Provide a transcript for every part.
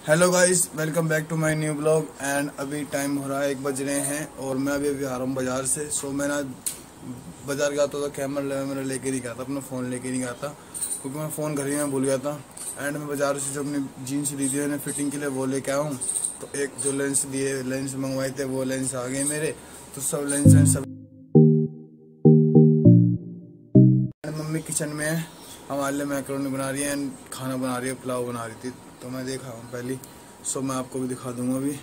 Hello guys, welcome back to my new blog. And अभी time हो रहा है 1 बज रहे हैं और मैं अभी आ रहा हूँ बाज़ार से। सो मैं ना बाज़ार गया था तो कैमरा मेरा लेके नहीं गया था, अपना फ़ोन लेके नहीं गया था क्योंकि मैं फ़ोन घर ही में भूल गया था। एंड मैं बाज़ार से जो अपनी जीन्स ली थी मैंने फिटिंग के लिए वो लेके आया हूँ। तो एक जो लेंस मंगवाए थे वो लेंस आ गए मेरे। तो सब लेंस सब मम्मी किचन में है, हमारे लिए मैकरोनी बना रही है एंड खाना बना रही है, पुलाव बना रही थी। तो मैं देखा हूँ पहले। सो मैं आपको भी दिखा दूंगा अभी।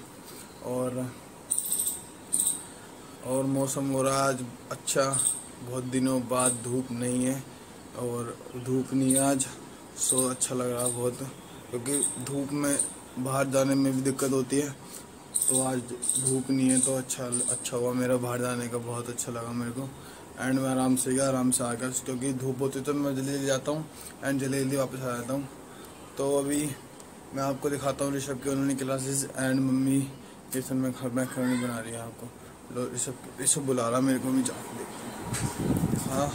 और मौसम हो रहा है आज अच्छा, बहुत दिनों बाद धूप नहीं है और धूप नहीं है आज। सो अच्छा लग रहा है बहुत, क्योंकि धूप में बाहर जाने में भी दिक्कत होती है। तो आज धूप नहीं है तो अच्छा हुआ मेरा बाहर जाने का, बहुत अच्छा लगा मेरे को। एंड मैं आराम से आ गया, क्योंकि धूप होती तो मैं जल्दी जाता हूँ एंड जल्दी वापस आ जाता हूँ। तो अभी मैं आपको दिखाता हूँ ऋषभ के online classes and mummy kitchen में मैकरोनी बना रही है। आपको लो, ऋषभ बुला रहा मेरे को, भी जाके देखते। हाँ,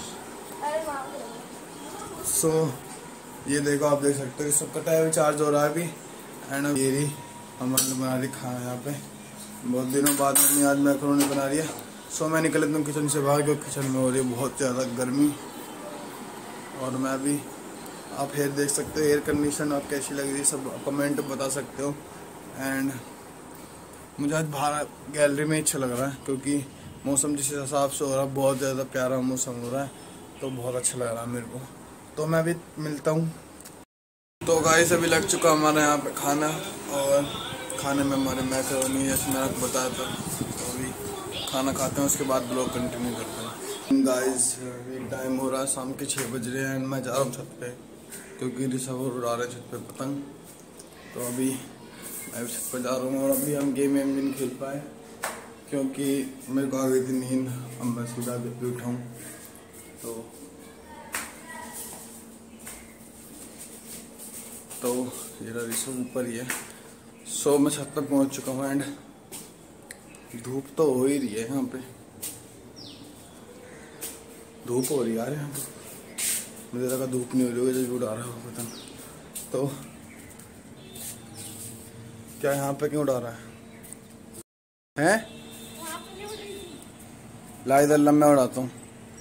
सो ये देखो, आप देख सकते हो ऋषभ का टाइम चार्ज हो रहा है अभी। एंड ये रही हमारे बना रही खाना यहाँ पे, बहुत दिनों बाद मम्मी आज मैकरोनी बना रही है। सो मैं निकल लेता हूँ किचन से बाहर, क्योंकि किचन में हो रही है बहुत ज़्यादा गर्मी। और मैं भी, आप हेयर देख सकते हो, एयर कंडीशन आप कैसी लग रही है सब कमेंट बता सकते हो। एंड मुझे आज बाहर गैलरी में अच्छा लग रहा है, क्योंकि मौसम जिस हिसाब से हो रहा है बहुत ज़्यादा प्यारा मौसम हो रहा है, तो बहुत अच्छा लग रहा है मेरे को। तो मैं अभी मिलता हूँ। तो गाइस अभी लग चुका हमारे यहाँ पे खाना, और खाने में हमारे मैकरोनी जैसे मैंने आपको बताया था। तो अभी खाना खाते हैं, उसके बाद ब्लॉग कंटिन्यू करते हैं। गाइस अभी टाइम हो रहा है शाम के 6 बज रहे हैं एंड मैं जा रहा हूँ छत पे, क्योंकि ऋषभ उड़ा रहे छत पे पतंग। तो अभी मैं छत पर जा रहा हूँ, और अभी हम गेम वेम भी नहीं खेल पाए क्योंकि मेरे को आ गई थी नींद। अब मैं सीधा जब भी उठाऊँ तो मेरा ऋषभ ऊपर ही है। सो मैं छत पर पहुँच चुका हूँ एंड धूप तो हो ही रही है यहाँ पे, धूप हो रही है यार यहाँ पे। मुझे लगा धूप नहीं हो रही है, जब उड़ा रहा है पतंग। तो क्या यहाँ पे क्यों उड़ा रहा है? ला इधर, लम्बा उड़ाता हूँ।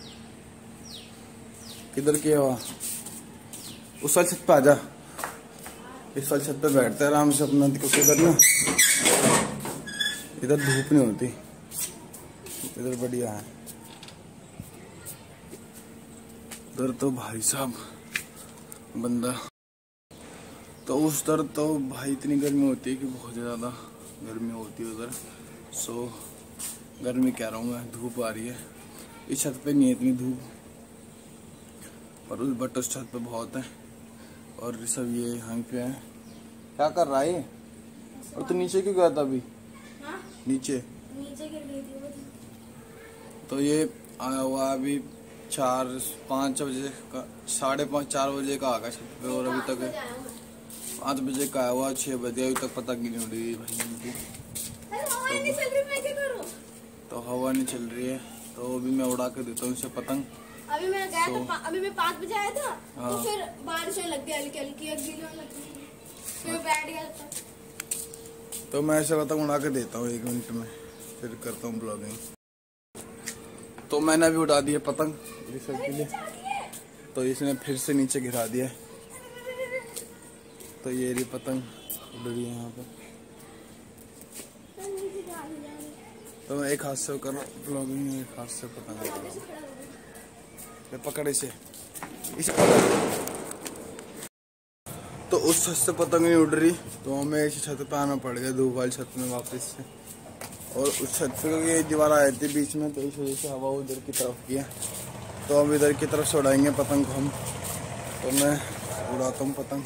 किधर की हवा? उस वाली छत पे आजा, इस वाली छत पे बैठते हैं आराम से अपना, क्योंकि इधर ना इधर धूप नहीं होती, इधर बढ़िया है। उधर तो भाई साहब बंदा, तो उस तरफ तो भाई इतनी गर्मी होती है कि बहुत ज़्यादा गर्मी होती है उधर। सो गर्मी कह रहा हूँ मैं, धूप आ रही है। इस छत पे नहीं है इतनी धूप, पर उस छत पे बहुत है। और ऋषभ ये यहाँ पे है, क्या कर रहा है? और तो नीचे क्यों गया था अभी? नीचे गिर गई थी। तो ये आया हुआ अभी 4-5 बजे का, 5:30-4 बजे का आ गया छत पे, और अभी तक 5 बजे का आया हुआ, 6 बजे अभी तक पतंग नहीं उड़ रही है भाई इनकी। तो हवा नहीं चल रही है, तो अभी मैं उड़ा के देता हूँ इसे पतंग। अभी मैं गया था, अभी मैं 5 बजे आया था। हाँ। तो फिर बारिश होने लग गई, हल्की हल्की फिर बैठ गया था। तो मैं ऐसे पतंग उड़ा के देता हूँ 1 मिनट में, फिर करता हूँ ब्लॉगिंग। तो मैंने अभी उड़ा दिया पतंग ऋषभ के लिए, तो इसने फिर से नीचे गिरा दिया। तो ये रही पतंग उड़ रही है यहाँ पे। तो मैं एक हाथ से कर ब्लॉगिंग, एक हाथ से पतंग उड़ा रहा हूँ। पकड़ इसे पकड़। तो उस छत से पतंग नहीं उड़ रही, तो हमें इस छत पे आना पड़ गया, धूप वाली छत में वापस से। और उस छत पे ये दीवार आई थी बीच में, तो इस वजह से हवा उधर की तरफ की है। तो अब इधर की तरफ से उड़ाएंगे पतंग को हम। तो मैं उड़ाता हूँ पतंग।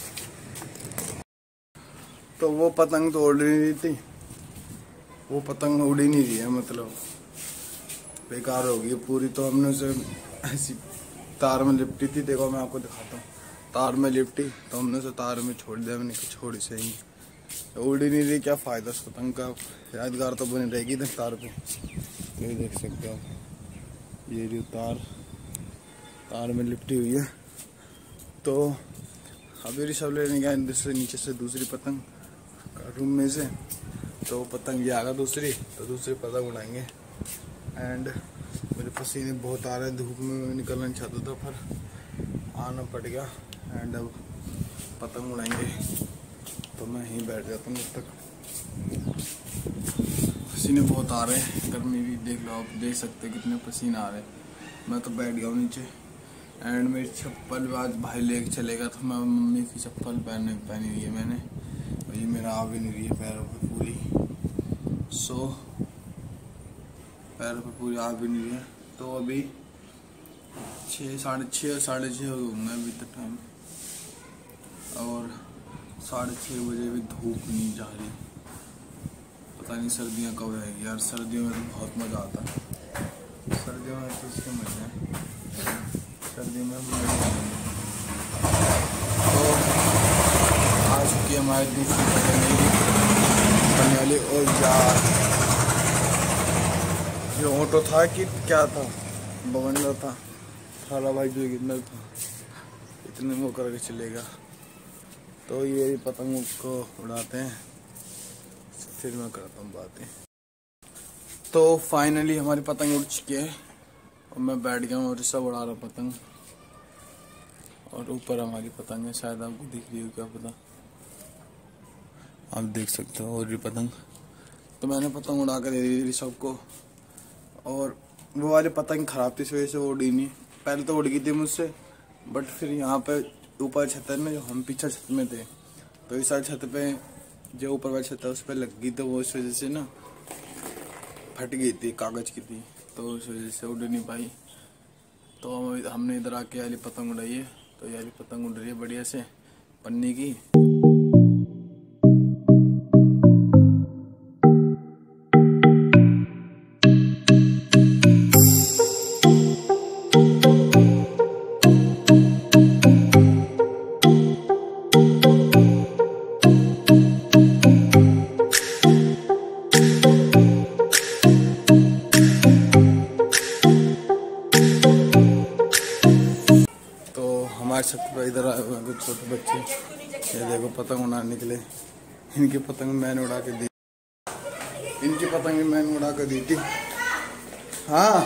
तो वो पतंग तो उड़ नहीं रही थी, वो पतंग उड़ ही नहीं रही है, मतलब बेकार हो गई पूरी। तो हमने उसे ऐसी तार में लिपटी थी, देखो मैं आपको दिखाता हूँ, तार में लिपटी, तो हमने उसे तार में छोड़ दिया। मैंने कहा छोड़ी से ही, उड़ ही नहीं रही, क्या फ़ायदा उस पतंग का, यादगार तो बनी रहेगी इधर तार पे। ये देख सकते हो, ये जो तार में लिपटी हुई है। तो अभी ऋषभ लेने गया नीचे से दूसरी पतंग, रूम में से, तो पतंग ये आगा दूसरी, तो दूसरी पतंग उड़ाएंगे। एंड मेरे पसीने बहुत आ रहे हैं, धूप में निकलना चाहता था पर आना पड़ गया। एंड अब पतंग उड़ाएंगे, तो मैं यहीं बैठ जाता हूँ तब तक। पसीने बहुत आ रहे हैं, गर्मी भी देख लो आप, देख सकते कितने पसीने आ रहे हैं। मैं तो बैठ गया हूँ नीचे। एंड मेरी चप्पल आज भाई लेके चलेगा, तो मैं मम्मी की चप्पल पहनी हुई है मैंने, और ये मेरा आ भी नहीं रही है पैरों पे पूरी। पैरों पे पूरी आ भी नहीं रही है। तो अभी 6, साढ़े छः हो गए अभी तक टाइम, और 6:30 बजे भी धूप नहीं जा रही। पता नहीं सर्दियाँ कब आएगी यार। सर्दियों में तो बहुत मज़ा आता है, सर्दियों में तो इसके मजे हैं, सर्दियों में तो आ चुकी है हमारी दूसरी पतंग बनने वाली। और यार ये ऑटो था कि क्या था, बवंडर था, थाला भाई जो कितना था, इतने वो करके चलेगा। तो ये पतंग को उड़ाते हैं, फिर मैं करता हूँ बातें। तो फाइनली हमारी पतंग उड़ चुकी है, और मैं बैठ गया हूँ और सब उड़ा रहा पतंग। और ऊपर हमारी पतंग है, शायद आपको दिख रही हो, क्या पता, आप देख सकते हो और भी पतंग। तो मैंने पतंग उड़ा कर दे दी सबको, और वो वाली पतंग खराब थी, इस वजह से वो उड़ी नहीं। पहले तो उड़ गई थी मुझसे, बट फिर यहाँ पे ऊपर छत है ना, जो हम पीछे छत में थे, तो इस साइड छत पे जो ऊपर वाली छत है उस पर लग गई, तो वो इस वजह से ना फट गई थी, कागज की थी, तो उस वजह से उड़ नहीं पाई। तो हमने इधर आके वाली पतंग उड़ाई है, तो ये वाली पतंग उड़ रही है बढ़िया से पन्नी की। हमारे छत पर इधर आए हुए कुछ छोटे बच्चे, ये देखो पतंग उड़ाने निकले। इनकी पतंग मैंने उड़ा के दी, इनकी पतंग मैंने उड़ा कर दी थी। हाँ,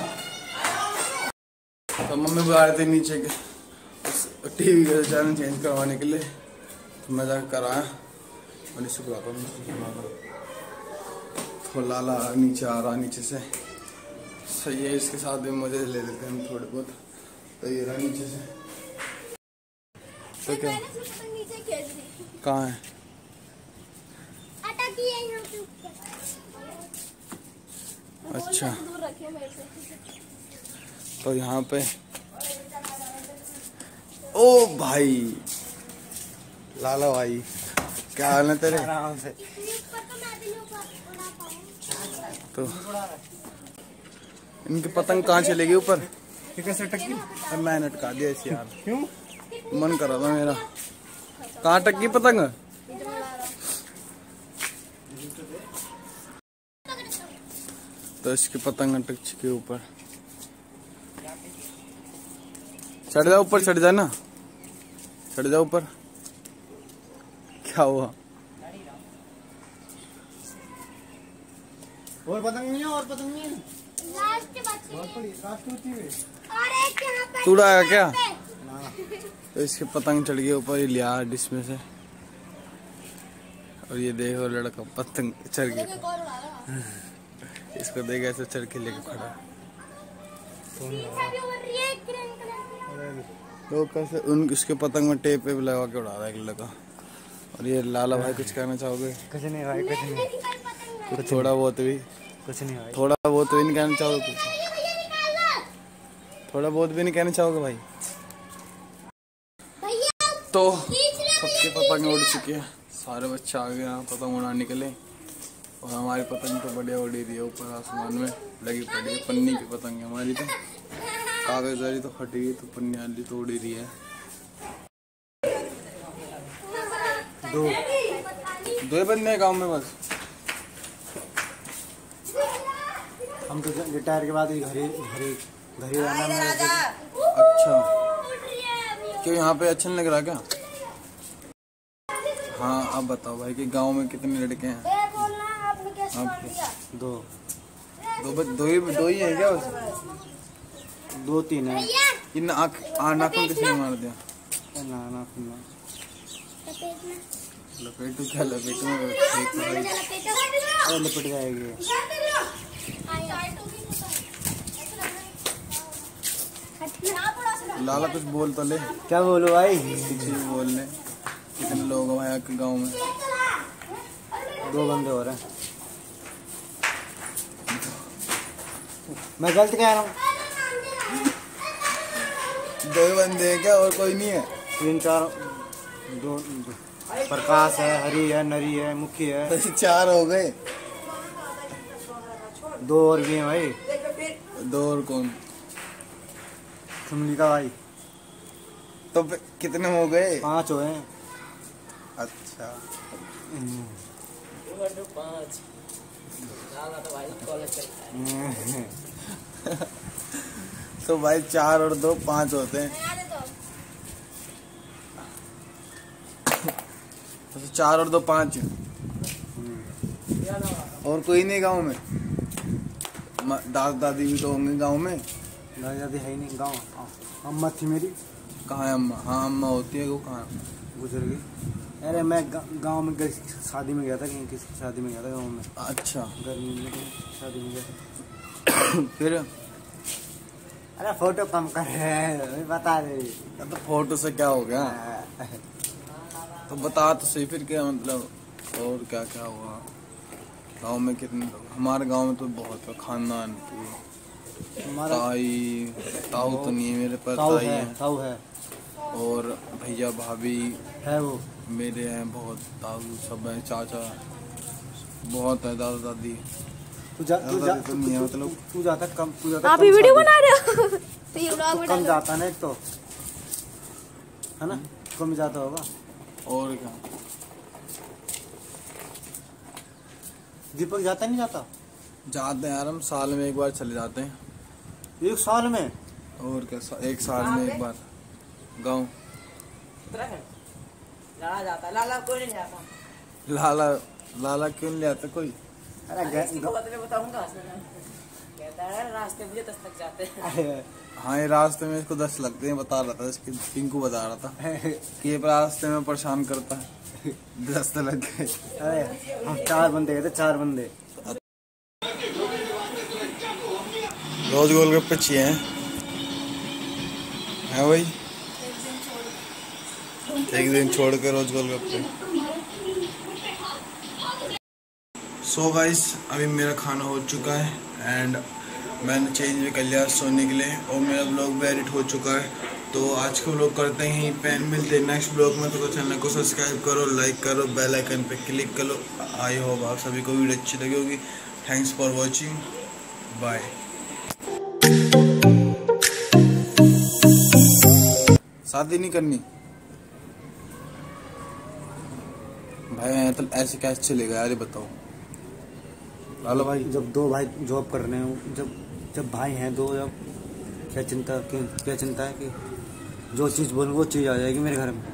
तो मम्मी बुला रहे थे नीचे के टीवी का चैनल चेंज करवाने के लिए, तो मैं जाकर कराया और इसे बुलाता हूँ। तो लाला नीचे आ रहा, नीचे से सही है, इसके साथ भी मजे ले लेते हैं हम थोड़े बहुत। तो ये रहा नीचे से, तो क्या कहाँ है, अच्छा, तो यहाँ पे ओ भाई लाला भाई, क्या हाल है तेरे? तो इनकी पतंग कहाँ चलेगी ऊपर, कैसे टक्की? मैंने अटका दिया इसे यार, क्यों? मन कर रहा था मेरा। कहाँ टक्की पतंग? तो इसकी पतंग अटक चुकी ऊपर। चढ़ जा ऊपर, चढ़ जा ना, चढ़ जा ऊपर। क्या हुआ? और पतंग नहीं है, और पतंग नहीं है, तू उड़ाया क्या? तो इसकी पतंग चढ़ गई ऊपर, ही लिया डिश में से, और ये देखो लड़का पतंग चढ़ गया, इसको देख ऐसे चढ़ के लेके खड़ा। तो कैसे उसके पतंग में टेप पे लगा के उड़ा रहा है एक लड़का। और ये लाला भाई कुछ कहना चाहोगे? कुछ नहीं भाई, कुछ नहीं, कुछ थोड़ा बहुत भी, कुछ नहीं भाई, थोड़ा बहुत भी नहीं कहना चाहोगे? थोड़ा बहुत भी नहीं कहना चाहोगे भाई? तो सबके पतंग उड़ चुके हैं, सारे बच्चे आ गए यहाँ पतंग उड़ाने के लिए, और हमारी पतंग तो बढ़िया उड़ी रही है ऊपर आसमान में लगी पड़ी है। पन्नी की पतंग है हमारी, तो कागज वाली तो फटी गई, तो पन्नी वाली तो उड़ी रही है। दो बंदे हैं गाँव में बस, हम तो रिटायर के बाद ही घर ही रहना है। अच्छा, क्यों यहाँ पे अच्छा नहीं लग रहा क्या? हाँ अब बताओ भाई कि गांव में कितने लड़के हैं? दो दो ही है क्या? बस 2-3 है। इन नाखून किसने मार दिया? ना लपेटू क्या लपेटू में लिपट जाएगी। लाला कुछ बोल तो ले। क्या बोलूं भाई? कुछ भी बोल ले। कितने लोग हैं भाई आपके गाँव में? 2 बंदे हो रहे हैं। मैं गलत कह रहा हूँ? 2 बंदे हैं क्या और कोई नहीं है? 3-4 दो प्रकाश है, हरी है, नरी है, मुखी है। 4 हो गए। 2 और भी हैं भाई। 2 और कौन? सुमली का भाई। तो कितने हो गए? 5 हुए हैं। अच्छा तो भाई 4 और 2 5 होते हैं। तो 4 और 2 5। और कोई नहीं गांव में? दादा दादी भी तो होंगे गांव में? दादी दादी है ही नहीं गाँव। अम्मा थी मेरी। कहाँ है अम्मा? हाँ अम्मा होती है, वो कहाँ? गुजर गई। अरे मैं गांव में शादी में गया था, कहीं किसी शादी में गया था गांव में। अच्छा गर्मी में शादी में गया था। फिर? अरे फोटो कम कर रहे हैं, बता दे। तो फोटो से क्या हो गया? तो बता तो सही फिर क्या मतलब और क्या क्या हुआ गांव में? कितने लोग? हमारे गांव में तो बहुत है खानदान की। ताऊ तो नहीं है मेरे पर, ताई है। ताऊ है और भैया भाभी है वो मेरे हैं बहुत। ताऊ सब है, चाचा बहुत है, दादा दादी। तू नहीं है मतलब। तू जाता कम। आप ही वीडियो बना रहे हो? तो ये व्लॉग कम जाता ना, एक तो है ना, कम जाता होगा। और क्या? दीपक जाता नहीं जाता? जाते हैं यार, हम साल में एक बार चले जाते हैं। 1 साल में? और क्या, 1 साल में एक बार गाँव। लाला जाता, लाला कोई नहीं जाता। लाला क्यों नहीं आता कोई? अरे बताऊंगा। कहता है रास्ते मुझे 10 तक जाते हैं। हाँ ये रास्ते में इसको 10 लगते हैं, बता रहा था इसके पिंकू बता रहा था कि ये रास्ते में परेशान करता है। 10 तो लग गए। अरे हम 4 बंदे गए थे, 4 बंदे। रोज गोलगप्पे चाहिए है भाई? एक दिन छोड़ के रोज गोलगप्पे। सो गाइस अभी मेरा खाना हो चुका है एंड मैंने चेंज भी कर लिया सोने के लिए और मेरा ब्लॉग भी एडिट हो चुका है। तो आज का ब्लॉग करते हैं यहीं पे, मिलते हैं नेक्स्ट ब्लॉग में। तो चैनल को सब्सक्राइब करो, लाइक करो, बेल आइकन पे क्लिक करो। आई होप आप सभी को वीडियो अच्छी लगी होगी। Thanks for watching, bye. शादी नहीं करनी भाई? तो ऐसे कैसे चलेगा यार, ये बताओ। लाला भाई जब 2 भाई जॉब कर रहे हो, जब भाई हैं 2, जब क्या चिंता है कि जो चीज़ बोलूँ वो चीज़ आ जाएगी मेरे घर में।